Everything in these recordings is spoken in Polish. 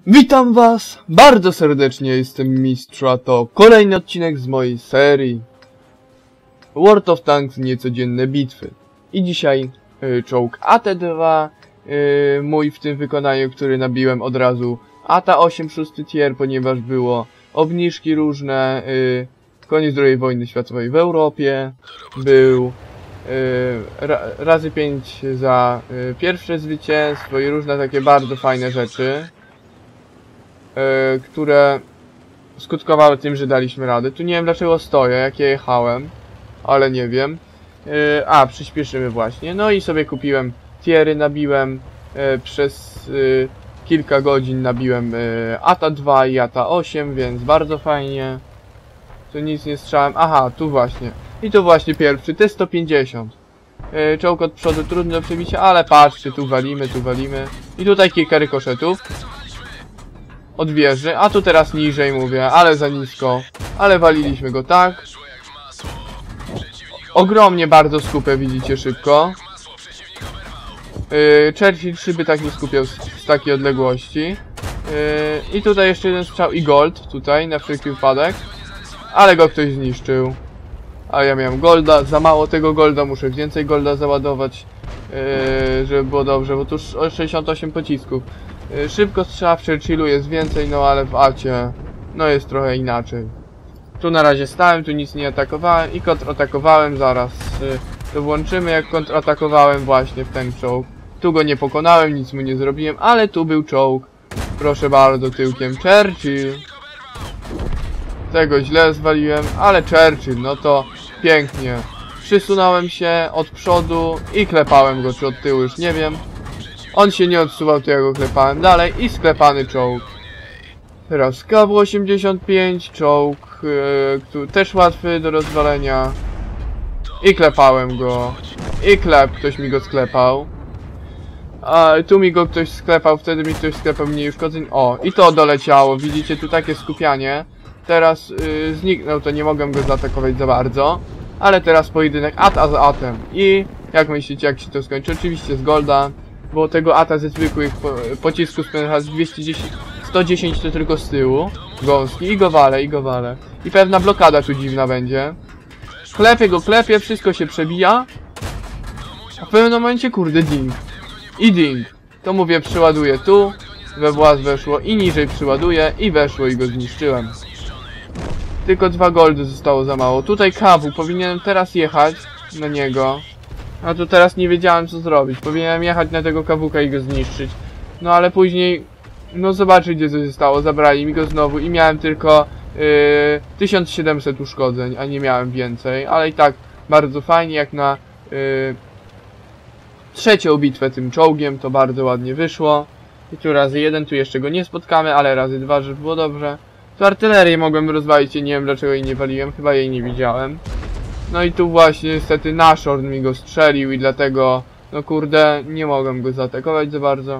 Witam was bardzo serdecznie, jestem Mistrzu, a to kolejny odcinek z mojej serii World of Tanks niecodzienne bitwy. I dzisiaj czołg AT-2, mój w tym wykonaniu, który nabiłem od razu AT-8 6 tier, ponieważ było obniżki różne, koniec II wojny światowej w Europie, był razy 5 za pierwsze zwycięstwo i różne takie bardzo fajne rzeczy, które skutkowały tym, że daliśmy radę. Tu nie wiem dlaczego stoję, jak ja jechałem, ale nie wiem. Przyspieszymy właśnie. No i sobie kupiłem tiery, nabiłem przez kilka godzin nabiłem ATA-2 i ATA-8, więc bardzo fajnie. Tu nic nie strzałem. Aha, tu właśnie. I tu właśnie pierwszy, T-150. Czołg od przodu trudny do przebicia, ale patrzcie, tu walimy, tu walimy. I tutaj kilka rykoszetów od wieży, a tu teraz niżej mówię, ale za nisko. Ale waliliśmy go tak. Ogromnie bardzo skupę, widzicie, szybko. Churchill szyby tak nie skupiał z takiej odległości. I tutaj jeszcze jeden strzał i gold, tutaj, na wszelki wypadek. Ale go ktoś zniszczył. A ja miałem golda, za mało tego golda, muszę więcej golda załadować, żeby było dobrze, bo tu 68 pocisków. Szybko strzała w Churchillu jest więcej, no ale w Acie no jest trochę inaczej. Tu na razie stałem, tu nic nie atakowałem i kontratakowałem zaraz. To włączymy, jak kontratakowałem właśnie w ten czołg. Tu go nie pokonałem, nic mu nie zrobiłem, ale tu był czołg. Proszę bardzo, tyłkiem Churchill. Tego źle zwaliłem, ale Churchill, no to pięknie. Przysunąłem się od przodu i klepałem go, czy od tyłu, już nie wiem. On się nie odsuwał, to ja go klepałem dalej i sklepany czołg. Teraz KW-85, czołg, który też łatwy do rozwalenia. I klepałem go. I ktoś mi go sklepał. A tu mi go ktoś sklepał, wtedy mi ktoś sklepał mniej uszkodzeń. O, i to doleciało, widzicie, tu takie skupianie. Teraz zniknął, to nie mogłem go zaatakować za bardzo. Ale teraz pojedynek ATA z ATem. I jak myślicie, jak się to skończy? Oczywiście z golda. Bo tego ATA ze zwykłych pocisków z 110 to tylko z tyłu. Gąski i go walę, i go walę. I pewna blokada tu dziwna będzie. Klepię, wszystko się przebija. A w pewnym momencie, kurde, ding. I ding. To mówię, przyładuję tu. We włas weszło i niżej przyładuję. I weszło i go zniszczyłem. Tylko 2 goldy zostało za mało. Tutaj KW, powinienem teraz jechać na niego. A tu teraz nie wiedziałem co zrobić. Powinienem jechać na tego kawuka i go zniszczyć. No ale później, no zobaczycie co się stało. Zabrali mi go znowu i miałem tylko 1700 uszkodzeń, a nie miałem więcej. Ale i tak bardzo fajnie, jak na trzecią bitwę tym czołgiem, to bardzo ładnie wyszło. I tu razy 1, tu jeszcze go nie spotkamy, ale razy 2, żeby było dobrze. Tu artylerię mogłem rozwalić, nie wiem dlaczego jej nie waliłem, chyba jej nie widziałem. No i tu właśnie niestety Nashorn mi go strzelił i dlatego, no kurde, nie mogłem go zaatakować za bardzo.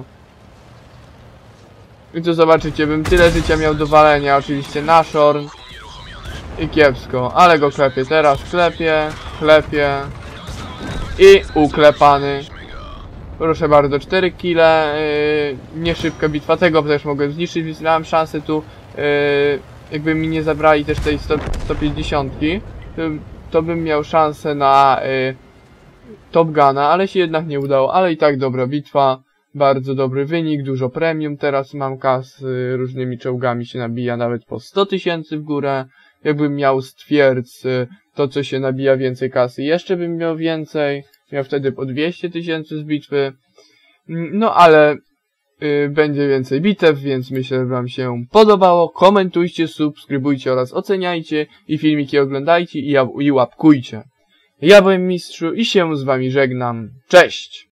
I tu zobaczycie, bym tyle życia miał do walenia, oczywiście Nashorn. I kiepsko, ale go klepię teraz, klepię. I uklepany. Proszę bardzo, 4 kile, nie szybka bitwa, tego też mogłem zniszczyć, więc miałem szansę tu, jakby mi nie zabrali też tej 150, to bym miał szansę na Top Guna, ale się jednak nie udało, ale i tak dobra bitwa, bardzo dobry wynik, dużo premium, teraz mam kas, różnymi czołgami się nabija nawet po 100 000 w górę, jakbym miał stwierdz to co się nabija więcej kasy, jeszcze bym miał więcej, miał wtedy po 200 000 z bitwy, no ale będzie więcej bitew, więc myślę, że wam się podobało. Komentujcie, subskrybujcie oraz oceniajcie i filmiki oglądajcie i łapkujcie. Ja byłem Mistrzu i się z wami żegnam. Cześć!